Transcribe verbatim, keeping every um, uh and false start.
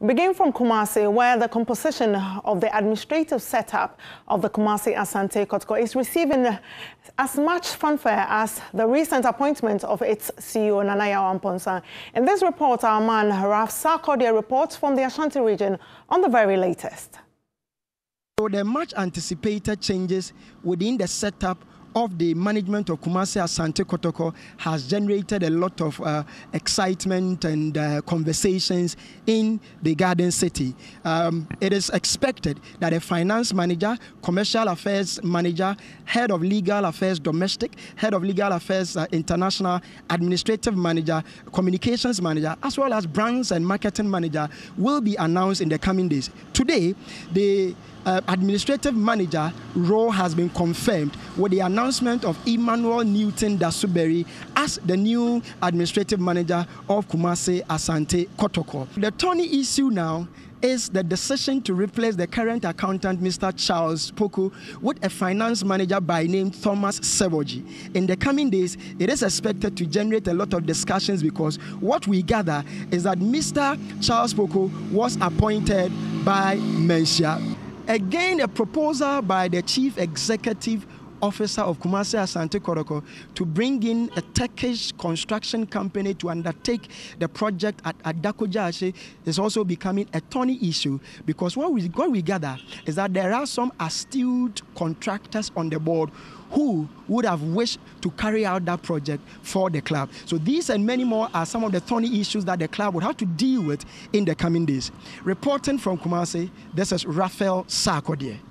Begin from Kumasi, where the composition of the administrative setup of the Kumasi Asante Kotoko is receiving as much fanfare as the recent appointment of its C E O, Nana Yaw Amponsah. In this report, our man Raf Sarkodie reports from the Ashanti region on the very latest. So the much anticipated changes within the setup of the management of Kumasi Asante Kotoko has generated a lot of uh, excitement and uh, conversations in the Garden City. Um, it is expected that a finance manager, commercial affairs manager, head of legal affairs domestic, head of legal affairs uh, international, administrative manager, communications manager, as well as brands and marketing manager will be announced in the coming days. Today, the Uh, administrative manager role has been confirmed with the announcement of Emmanuel Newton Dasuberi as the new administrative manager of Kumasi Asante Kotoko. The thorny issue now is the decision to replace the current accountant, Mister Charles Poku, with a finance manager by name Thomas Seboji. In the coming days, it is expected to generate a lot of discussions because what we gather is that Mister Charles Poku was appointed by Mensia. Again, a proposal by the Chief Executive Officer of Kumasi Asante Kotoko to bring in a Turkish construction company to undertake the project at Adakoja is also becoming a thorny issue because what we, what we gather is that there are some astute contractors on the board who would have wished to carry out that project for the club. So these and many more are some of the thorny issues that the club would have to deal with in the coming days. Reporting from Kumasi, this is Raphael Sarkodie.